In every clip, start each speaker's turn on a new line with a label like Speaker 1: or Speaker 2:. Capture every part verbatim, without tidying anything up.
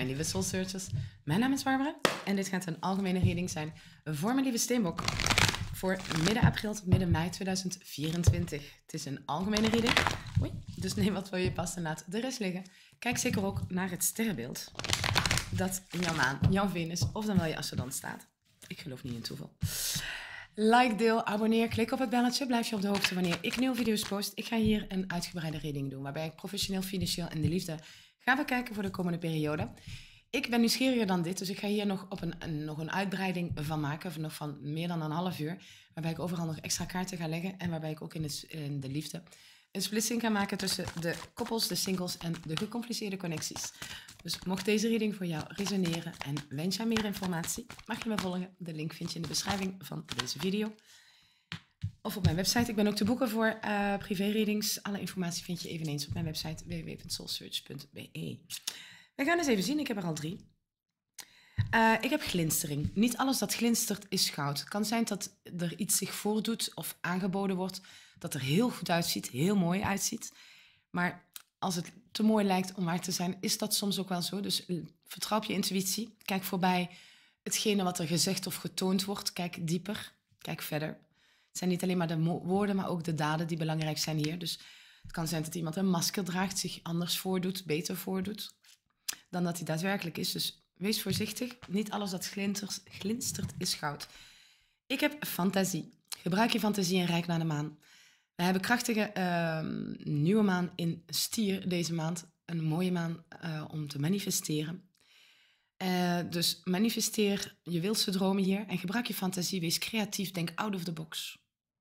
Speaker 1: mijn lieve Soul Searchers. Mijn naam is Barbara en dit gaat een algemene reading zijn voor mijn lieve Steenbok. Voor midden april tot midden mei tweeduizend vierentwintig. Het is een algemene reading. Oei, dus neem wat voor je past en laat de rest liggen. Kijk zeker ook naar het sterrenbeeld dat in jouw maan, jouw Venus of dan wel je ascendant staat. Ik geloof niet in toeval. Like, deel, abonneer, klik op het belletje. Blijf je op de hoogte wanneer ik nieuwe video's post. Ik ga hier een uitgebreide reading doen, waarbij ik professioneel, financieel en de liefde ga bekijken voor de komende periode. Ik ben nieuwsgieriger dan dit, dus ik ga hier nog, op een, een, nog een uitbreiding van maken, of nog van meer dan een half uur, waarbij ik overal nog extra kaarten ga leggen en waarbij ik ook in, het, in de liefde een splitsing ga maken tussen de koppels, de singles en de gecompliceerde connecties. Dus mocht deze reading voor jou resoneren en wens je aan meer informatie, mag je me volgen. De link vind je in de beschrijving van deze video. Of op mijn website. Ik ben ook te boeken voor uh, privé-readings. Alle informatie vind je eveneens op mijn website w w w punt soul search punt b e. We gaan eens even zien. Ik heb er al drie. Uh, ik heb glinstering. Niet alles dat glinstert is goud. Het kan zijn dat er iets zich voordoet of aangeboden wordt dat er heel goed uitziet, heel mooi uitziet. Maar als het te mooi lijkt om waar te zijn, is dat soms ook wel zo. Dus vertrouw op je intuïtie. Kijk voorbij hetgene wat er gezegd of getoond wordt. Kijk dieper. Kijk verder. Het zijn niet alleen maar de woorden, maar ook de daden die belangrijk zijn hier. Dus het kan zijn dat iemand een masker draagt, zich anders voordoet, beter voordoet dan dat hij daadwerkelijk is. Dus wees voorzichtig. Niet alles dat glinstert, glinstert is goud. Ik heb fantasie. Gebruik je fantasie en rijk naar de maan. We hebben krachtige uh, nieuwe maan in Stier deze maand. Een mooie maan uh, om te manifesteren. Uh, dus manifesteer je wildste dromen hier en gebruik je fantasie. Wees creatief, denk out of the box.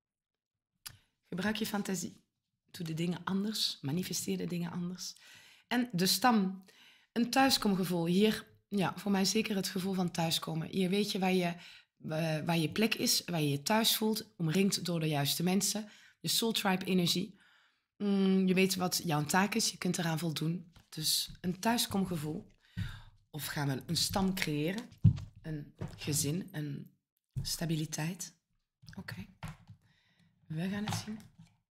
Speaker 1: Gebruik je fantasie. Doe de dingen anders. Manifesteer de dingen anders. En de stam. Een thuiskomgevoel. Hier, ja, voor mij zeker het gevoel van thuiskomen. Hier weet je waar je, uh, waar je plek is, waar je je thuis voelt. Omringd door de juiste mensen. De Soul Tribe energie. Mm, je weet wat jouw taak is. Je kunt eraan voldoen. Dus een thuiskomgevoel. Of gaan we een stam creëren? Een gezin, een stabiliteit. Oké. Okay. We gaan het zien.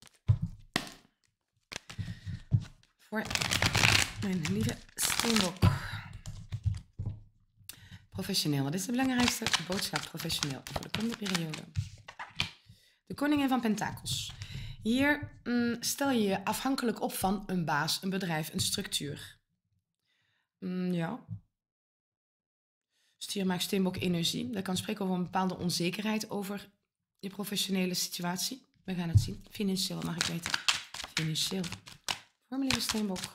Speaker 1: Voor mijn lieve Steenbok. Professioneel. Wat is de belangrijkste boodschap professioneel voor de komende periode? De koningin van Pentakels. Hier mm, stel je je afhankelijk op van een baas, een bedrijf, een structuur. Mm, ja. Stier maakt Steenbok energie. Dat kan spreken over een bepaalde onzekerheid over je professionele situatie. We gaan het zien. Financieel, mag ik weten. Financieel. Voor mijn lieve Steenbok.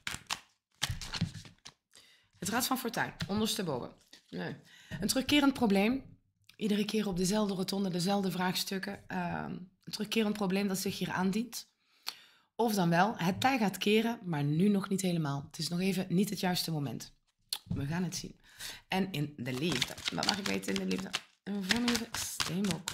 Speaker 1: Het Rad van Fortuin. Ondersteboven. Nee. Een terugkerend probleem. Iedere keer op dezelfde rotonde, dezelfde vraagstukken. Uh, een terugkerend probleem dat zich hier aandient. Of dan wel, het tij gaat keren, maar nu nog niet helemaal. Het is nog even niet het juiste moment. We gaan het zien. En in de liefde. Wat mag ik weten in de liefde? En voor mijn lieve Steenbok.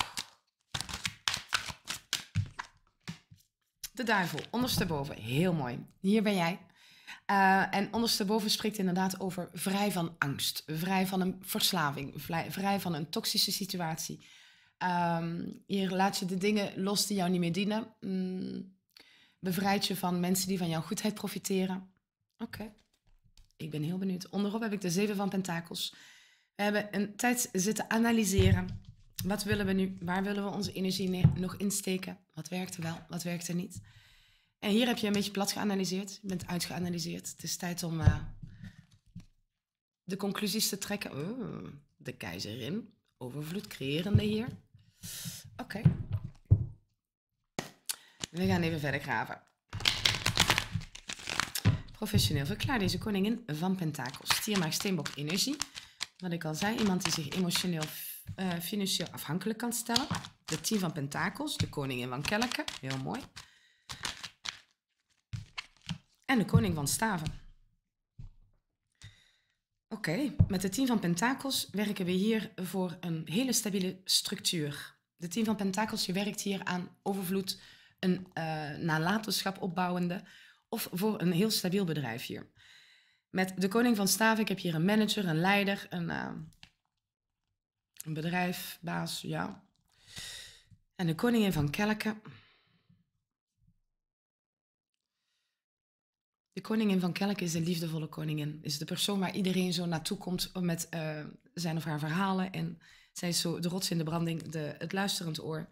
Speaker 1: De duivel, ondersteboven. Heel mooi. Hier ben jij. Uh, en ondersteboven spreekt inderdaad over vrij van angst. Vrij van een verslaving. Vrij van een toxische situatie. Um, hier laat je de dingen los die jou niet meer dienen. Mm, bevrijd je van mensen die van jouw goedheid profiteren. Oké. Okay. Ik ben heel benieuwd. Onderop heb ik de zeven van Pentakels. We hebben een tijd zitten analyseren. Wat willen we nu? Waar willen we onze energie nog insteken? Wat werkt er wel? Wat werkt er niet? En hier heb je een beetje plat geanalyseerd. Je bent uitgeanalyseerd. Het is tijd om uh, de conclusies te trekken. Oh, de keizerin. Overvloed creërende hier. Oké. Okay. We gaan even verder graven. Professioneel. Verklaar deze koningin van Pentakels. Stier maakt Steenbok energie. Wat ik al zei. Iemand die zich emotioneel, uh, financieel afhankelijk kan stellen. De tien van Pentakels. De koningin van Kelken. Heel mooi. En de koning van staven. Oké, okay. Met de tien van Pentakels werken we hier voor een hele stabiele structuur. De tien van Pentakels, je werkt hier aan overvloed, een uh, nalatenschap opbouwende of voor een heel stabiel bedrijf hier. Met de koning van staven, ik heb hier een manager, een leider, een, uh, een bedrijf, baas, ja. En de koningin van Kelken. De koningin van kelk is de liefdevolle koningin. Is de persoon waar iedereen zo naartoe komt met uh, zijn of haar verhalen. En zij is zo de rots in de branding, de, het luisterend oor.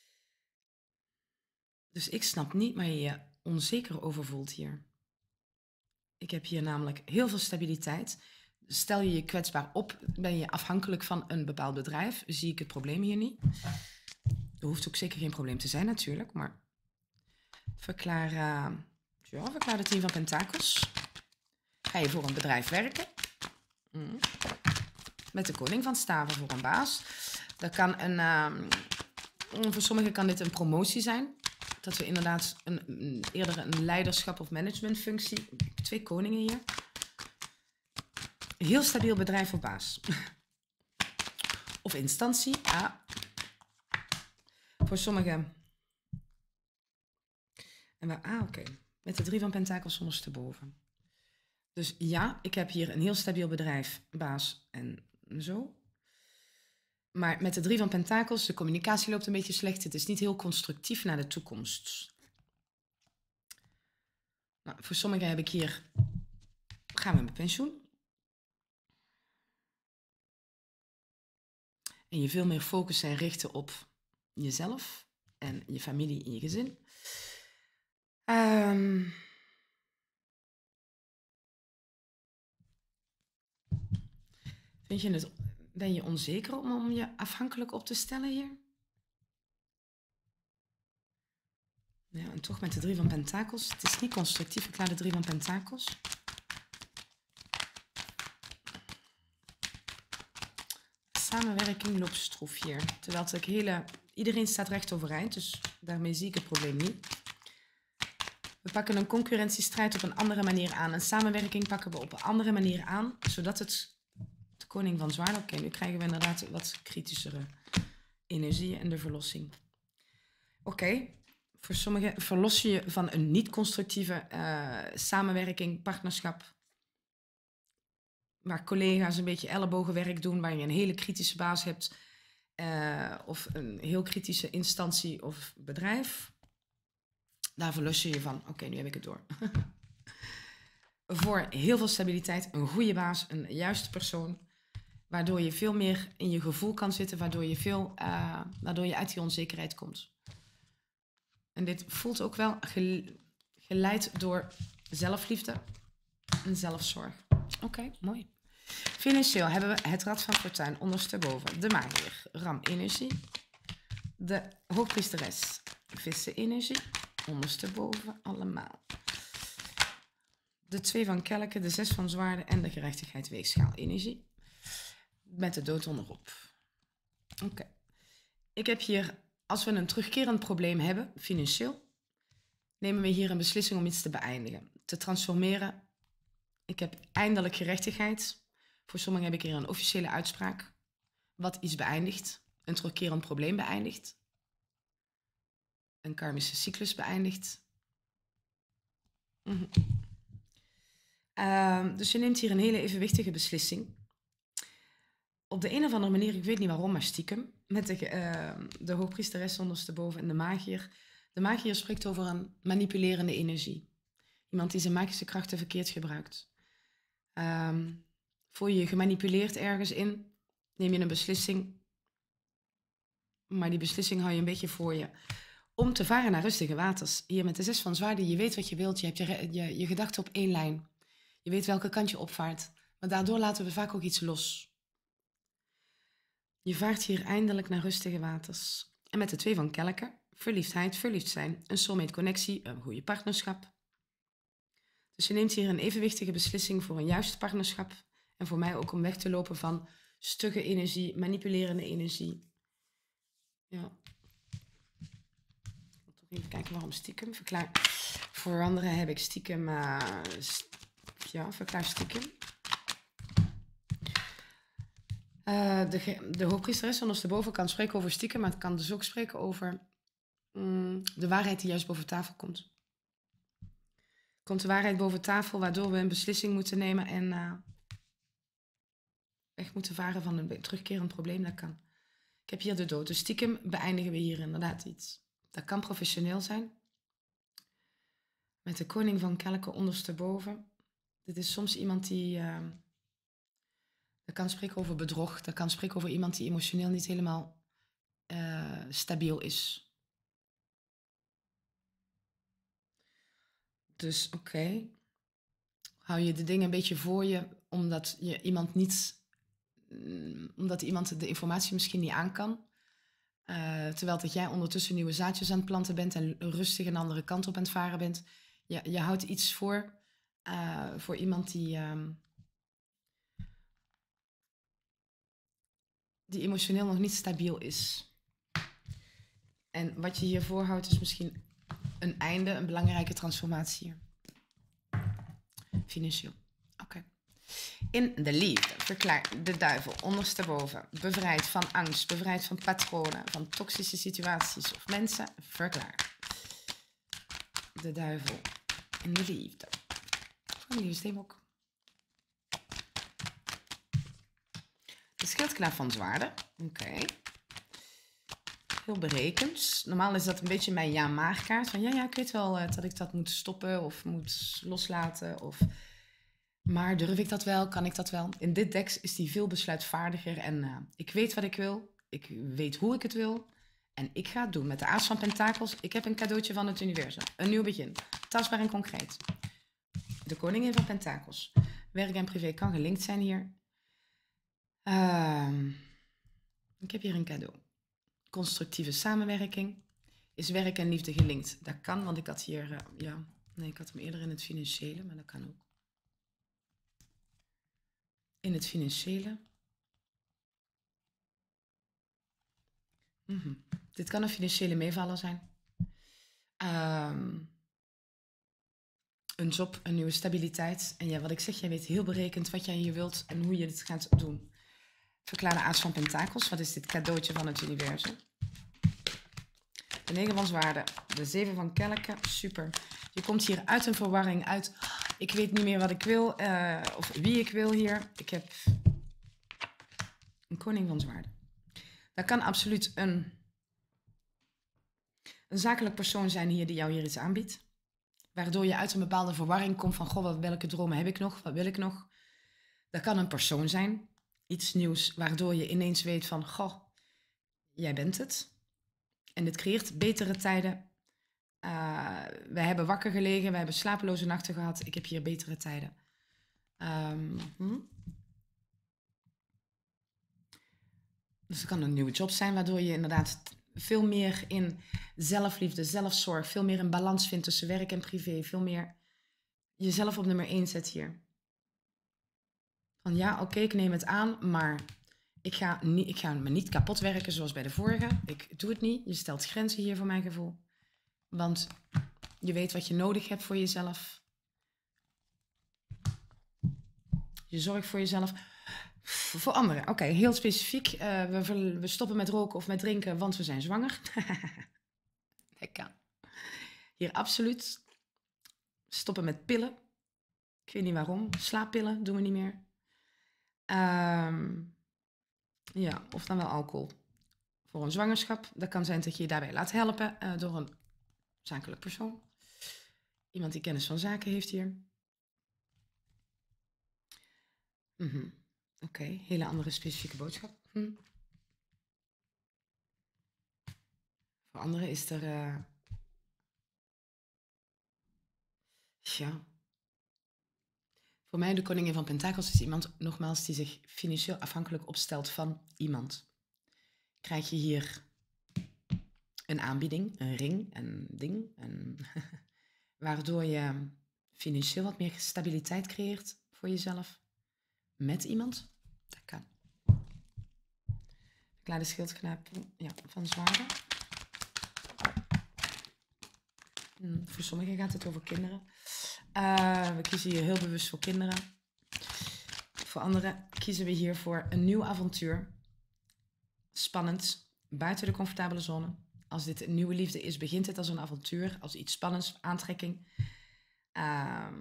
Speaker 1: Dus ik snap niet waar je je onzeker over voelt hier. Ik heb hier namelijk heel veel stabiliteit. Stel je je kwetsbaar op, ben je afhankelijk van een bepaald bedrijf. Zie ik het probleem hier niet. Er hoeft ook zeker geen probleem te zijn natuurlijk, maar verklaar, uh, ja, verklaar de tien van pentakels. Ga je voor een bedrijf werken? Mm. Met de koning van staven voor een baas. Dat kan een, uh, voor sommigen kan dit een promotie zijn. Dat we inderdaad een, een, eerder een leiderschap of managementfunctie. Ik heb twee koningen hier. Een heel stabiel bedrijf of baas. Of instantie. Ah. Voor sommigen. En waar, ah, oké. Okay. Met de drie van pentakels ondersteboven. Dus ja, ik heb hier een heel stabiel bedrijf, baas en zo. Maar met de drie van pentakels, de communicatie loopt een beetje slecht. Het is niet heel constructief naar de toekomst. Nou, voor sommigen heb ik hier, gaan we met pensioen. En je veel meer focussen en richten op jezelf en je familie en je gezin. Um, vind je het, ben je onzeker om, om je afhankelijk op te stellen hier? Ja, en toch met de drie van pentakels. Het is niet constructief, ik laat de drie van pentakels. Samenwerking loopt stroef hier. Terwijl het hele, iedereen staat recht overeind, dus daarmee zie ik het probleem niet. We pakken een concurrentiestrijd op een andere manier aan. Een samenwerking pakken we op een andere manier aan, zodat het de koning van zwaarden... Oké, okay, nu krijgen we inderdaad wat kritischere energie en de verlossing. Oké, okay. Voor sommigen verlos je je van een niet-constructieve uh, samenwerking, partnerschap, waar collega's een beetje ellebogenwerk doen, waar je een hele kritische baas hebt, uh, of een heel kritische instantie of bedrijf. Daar verlos je je van. Oké, okay, nu heb ik het door. Voor heel veel stabiliteit, een goede baas, een juiste persoon, waardoor je veel meer in je gevoel kan zitten, waardoor je, veel, uh, waardoor je uit die onzekerheid komt. En dit voelt ook wel geleid door zelfliefde en zelfzorg. Oké, okay, mooi. Financieel hebben we het Rad van Fortuin ondersteboven. De Magier, Ram Energie. De Hoogpriesteres, Vissen Energie. Ondersteboven allemaal. De twee van Kelken, de zes van Zwaarden en de Gerechtigheid Weegschaal Energie. Met de dood onderop. Oké. Okay. Ik heb hier, als we een terugkerend probleem hebben, financieel, nemen we hier een beslissing om iets te beëindigen. Te transformeren. Ik heb eindelijk gerechtigheid. Voor sommigen heb ik hier een officiële uitspraak. Wat iets beëindigt. Een terugkerend probleem beëindigt. Een karmische cyclus beëindigt. Mm-hmm. uh, dus je neemt hier een hele evenwichtige beslissing. Op de een of andere manier, ik weet niet waarom, maar stiekem. Met de, uh, de hoogpriesteres ondersteboven en de magier. De magier spreekt over een manipulerende energie. Iemand die zijn magische krachten verkeerd gebruikt. Um, voel je je gemanipuleerd ergens in, neem je een beslissing. Maar die beslissing hou je een beetje voor je. Om te varen naar rustige waters. Hier met de zes van zwaarden, je weet wat je wilt. Je hebt je, je, je gedachten op één lijn. Je weet welke kant je opvaart. Maar daardoor laten we vaak ook iets los. Je vaart hier eindelijk naar rustige waters. En met de twee van Kelken, verliefdheid, verliefd zijn, een soulmate connectie, een goede partnerschap. Dus je neemt hier een evenwichtige beslissing voor een juiste partnerschap. En voor mij ook om weg te lopen van stugge energie, manipulerende energie. Ja. Ik wil toch even kijken waarom stiekem. Verklaar. Voor anderen heb ik stiekem. Uh, st ja, verklaar stiekem. Uh, de, de hoogpriesteres ondersteboven kan spreken over stiekem, maar het kan dus ook spreken over um, de waarheid die juist boven tafel komt. Komt de waarheid boven tafel, waardoor we een beslissing moeten nemen en uh, weg moeten varen van een terugkerend probleem. Dat kan. Ik heb hier de dood. Dus stiekem beëindigen we hier inderdaad iets. Dat kan professioneel zijn. Met de koning van kelken ondersteboven. Dit is soms iemand die... Uh, dat kan spreken over bedrog. Dat kan spreken over iemand die emotioneel niet helemaal uh, stabiel is. Dus oké. Okay. Hou je de dingen een beetje voor je, omdat je iemand niet... Mm, omdat iemand de informatie misschien niet aan kan. Uh, terwijl dat jij ondertussen nieuwe zaadjes aan het planten bent en rustig een andere kant op aan het varen bent. Je, je houdt iets voor uh, voor iemand die, um, die emotioneel nog niet stabiel is. En wat je hiervoor houdt is misschien een einde, een belangrijke transformatie. Financieel. Oké. Okay. In de liefde, verklaar de duivel ondersteboven, bevrijd van angst, bevrijd van patronen, van toxische situaties of mensen, verklaar. De duivel in de liefde. Van de lieve steenbok. De schildknaap van zwaarden. Oké. Okay. Heel berekend. Normaal is dat een beetje mijn ja-maar-kaart. Van ja, ja, ik weet wel uh, dat ik dat moet stoppen of moet loslaten of... Maar durf ik dat wel? Kan ik dat wel? In dit deck is die veel besluitvaardiger. En uh, ik weet wat ik wil. Ik weet hoe ik het wil. En ik ga het doen. Met de aas van pentakels. Ik heb een cadeautje van het universum. Een nieuw begin. Tastbaar en concreet. De koningin van pentakels. Werk en privé kan gelinkt zijn hier. Uh, ik heb hier een cadeau. Constructieve samenwerking. Is werk en liefde gelinkt? Dat kan, want ik had hier... Uh, ja, nee, ik had hem eerder in het financiële, maar dat kan ook. In het financiële. Mm-hmm. Dit kan een financiële meevaller zijn. Um, een job, een nieuwe stabiliteit. En ja, wat ik zeg, jij weet heel berekend wat jij hier wilt en hoe je dit gaat doen. Verklaar de aas van pentakels. Wat is dit cadeautje van het universum? De negen van zwaarden. De zeven van kelken. Super. Je komt hier uit een verwarring, uit... Ik weet niet meer wat ik wil, uh, of wie ik wil hier. Ik heb een koning van zwaarden. Dat kan absoluut een, een zakelijk persoon zijn hier die jou hier iets aanbiedt. Waardoor je uit een bepaalde verwarring komt van, goh, welke dromen heb ik nog? Wat wil ik nog? Dat kan een persoon zijn. Iets nieuws, waardoor je ineens weet van, goh, jij bent het. En dit creëert betere tijden. Uh, wij hebben wakker gelegen, wij hebben slapeloze nachten gehad. Ik heb hier betere tijden. Um, hm? Dus het kan een nieuwe job zijn, waardoor je inderdaad veel meer in zelfliefde, zelfzorg, veel meer een balans vindt tussen werk en privé. Veel meer jezelf op nummer één zet hier. Van ja, oké, okay, ik neem het aan, maar ik ga, niet, ik ga me niet kapot werken zoals bij de vorige. Ik doe het niet. Je stelt grenzen hier voor mijn gevoel. Want je weet wat je nodig hebt voor jezelf. Je zorgt voor jezelf. Voor anderen. Oké, okay, heel specifiek. Uh, we, we stoppen met roken of met drinken, want we zijn zwanger. Dat kan. Hier absoluut. Stoppen met pillen. Ik weet niet waarom. Slaappillen doen we niet meer. Um, ja, of dan wel alcohol. Voor een zwangerschap. Dat kan zijn dat je je daarbij laat helpen uh, door een zakelijk persoon. Iemand die kennis van zaken heeft hier. Mm-hmm. Oké, okay, hele andere specifieke boodschap. Hm. Voor anderen is er... Uh... Ja. Voor mij de koningin van pentakels is iemand, nogmaals, die zich financieel afhankelijk opstelt van iemand. Krijg je hier een aanbieding, een ring, een ding, een waardoor je financieel wat meer stabiliteit creëert voor jezelf met iemand. Dat kan. Verklaar de schildknaap ja, van zwaarden. Hmm, voor sommigen gaat het over kinderen. Uh, we kiezen hier heel bewust voor kinderen. Voor anderen kiezen we hier voor een nieuw avontuur. Spannend, buiten de comfortabele zone. Als dit een nieuwe liefde is, begint het als een avontuur, als iets spannends, aantrekking. Uh,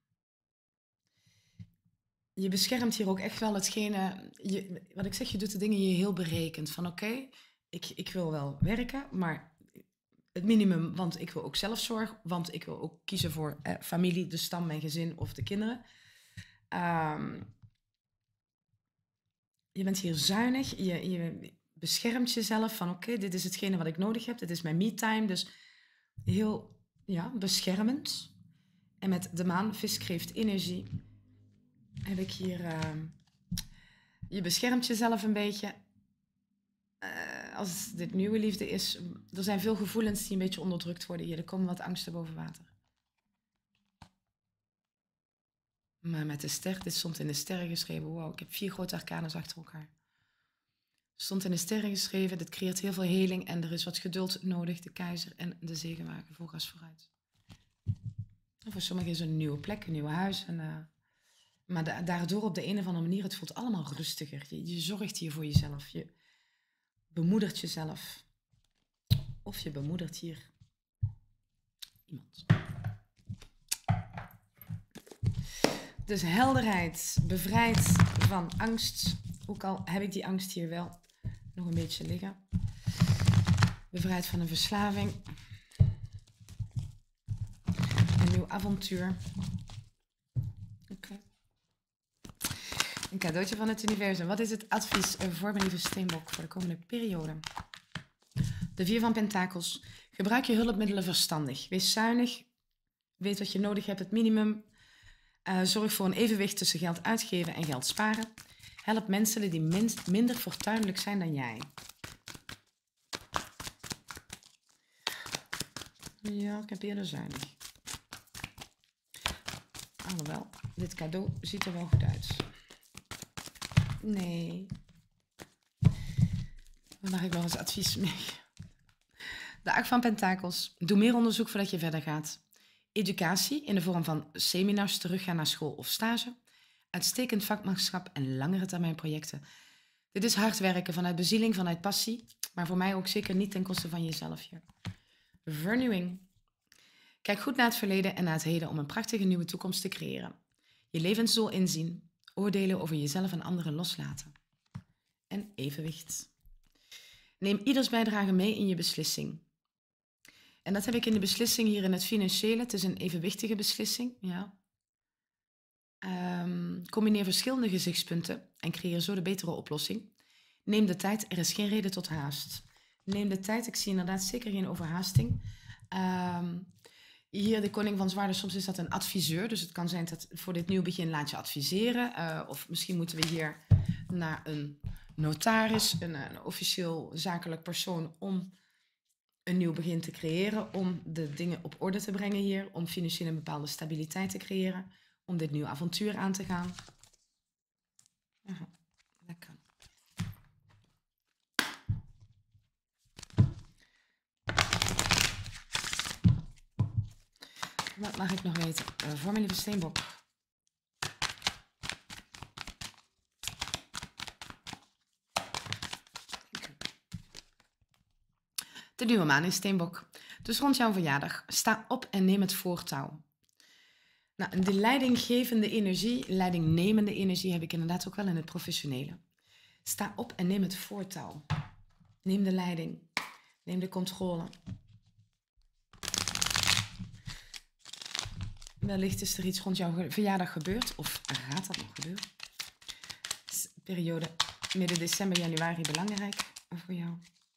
Speaker 1: je beschermt hier ook echt wel hetgene... Je, wat ik zeg, je doet de dingen hier heel berekend. Van oké, okay, ik, ik wil wel werken, maar het minimum, want ik wil ook zelfzorg. Want ik wil ook kiezen voor eh, familie, de stam, mijn gezin of de kinderen. Um, je bent hier zuinig. Je, je beschermt jezelf van oké, okay, dit is hetgene wat ik nodig heb. Dit is mijn me-time. Dus heel ja, beschermend. En met de maan, viskreeft, energie heb ik hier... Uh, je beschermt jezelf een beetje. Uh, als dit nieuwe liefde is, er zijn veel gevoelens die een beetje onderdrukt worden hier. Er komen wat angsten boven water. Maar met de ster, dit stond in de sterren geschreven. Wow, ik heb vier grote arcanes achter elkaar. Stond in de sterren geschreven, dit creëert heel veel heling en er is wat geduld nodig. De keizer en de zegenwagen, voorgas vooruit. En voor sommigen is het een nieuwe plek, een nieuw huis. En, uh, maar da daardoor op de een of andere manier, het voelt allemaal rustiger. Je, je zorgt hier voor jezelf. Je bemoedert jezelf. Of je bemoedert hier iemand. Dus helderheid, bevrijd van angst. Ook al heb ik die angst hier wel nog een beetje liggen. Bevrijd van een verslaving. Een nieuw avontuur. Oké. Okay. Een cadeautje van het universum. Wat is het advies voor mijn lieve steenbok voor de komende periode? De vier van pentakels. Gebruik je hulpmiddelen verstandig. Wees zuinig. Weet wat je nodig hebt, het minimum. Uh, zorg voor een evenwicht tussen geld uitgeven en geld sparen. Help mensen die minst, minder fortuinlijk zijn dan jij. Ja, ik heb eerder zuinig. Alhoewel, dit cadeau ziet er wel goed uit. Nee. Dan mag ik wel eens advies mee. De acht van pentakels. Doe meer onderzoek voordat je verder gaat. Educatie in de vorm van seminars, teruggaan naar school of stage. Uitstekend vakmanschap en langere termijn projecten. Dit is hard werken vanuit bezieling, vanuit passie. Maar voor mij ook zeker niet ten koste van jezelf hier. Vernieuwing. Kijk goed naar het verleden en naar het heden om een prachtige nieuwe toekomst te creëren. Je levensdoel inzien. Oordelen over jezelf en anderen loslaten. En evenwicht. Neem ieders bijdrage mee in je beslissing. En dat heb ik in de beslissing hier in het financiële. Het is een evenwichtige beslissing. Ja. Um, combineer verschillende gezichtspunten en creëer zo de betere oplossing. Neem de tijd, er is geen reden tot haast. Neem de tijd, ik zie inderdaad zeker geen overhaasting. Um, hier de koning van zwaarden, soms is dat een adviseur. Dus het kan zijn dat voor dit nieuw begin laat je adviseren. Uh, of misschien moeten we hier naar een notaris, een, een officieel zakelijk persoon om een nieuw begin te creëren. Om de dingen op orde te brengen hier. Om financieel een bepaalde stabiliteit te creëren. Om dit nieuwe avontuur aan te gaan. Aha, dat kan. Wat mag ik nog weten? Uh, voor mijn lieve steenbok. De nieuwe maan in steenbok. Dus rond jouw verjaardag. Sta op en neem het voortouw. Nou, de leidinggevende energie, leidingnemende energie heb ik inderdaad ook wel in het professionele. Sta op en neem het voortouw. Neem de leiding. Neem de controle. Wellicht is er iets rond jouw verjaardag gebeurd. Of gaat dat nog gebeuren? Periode midden december, januari belangrijk voor jou.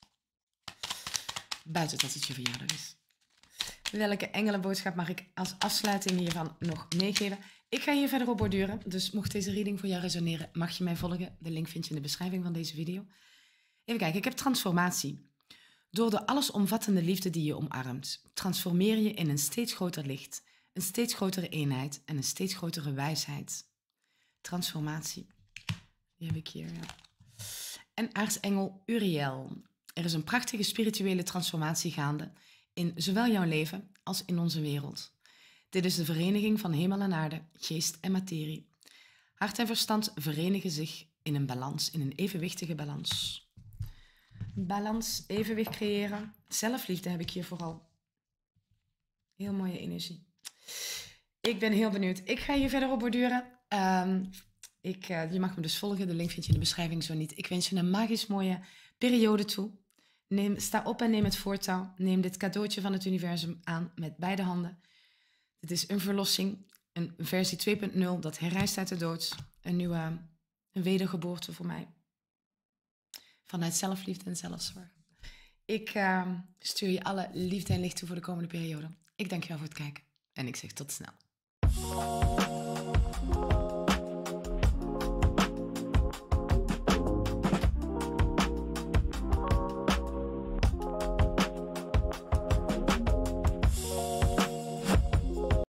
Speaker 1: Buiten dat het je verjaardag is. Welke engelenboodschap mag ik als afsluiting hiervan nog meegeven? Ik ga hier verder op borduren, dus mocht deze reading voor jou resoneren, mag je mij volgen. De link vind je in de beschrijving van deze video. Even kijken, ik heb transformatie. Door de allesomvattende liefde die je omarmt, transformeer je in een steeds groter licht, een steeds grotere eenheid en een steeds grotere wijsheid. Transformatie. Die heb ik hier, ja. En aartsengel Uriel. Er is een prachtige spirituele transformatie gaande in zowel jouw leven als in onze wereld. Dit is de vereniging van hemel en aarde, geest en materie. Hart en verstand verenigen zich in een balans, in een evenwichtige balans. Balans, evenwicht creëren. Zelfliefde heb ik hier vooral. Heel mooie energie. Ik ben heel benieuwd. Ik ga hier verder op borduren. Um, ik, uh, je mag me dus volgen. De link vind je in de beschrijving, zo niet. Ik wens je een magisch mooie periode toe. Neem, sta op en neem het voortouw. Neem dit cadeautje van het universum aan met beide handen. Dit is een verlossing, een versie twee punt nul dat herrijst uit de dood. Een nieuwe een wedergeboorte voor mij. Vanuit zelfliefde en zelfzorg. Ik uh, stuur je alle liefde en licht toe voor de komende periode. Ik dank je wel voor het kijken en ik zeg tot snel.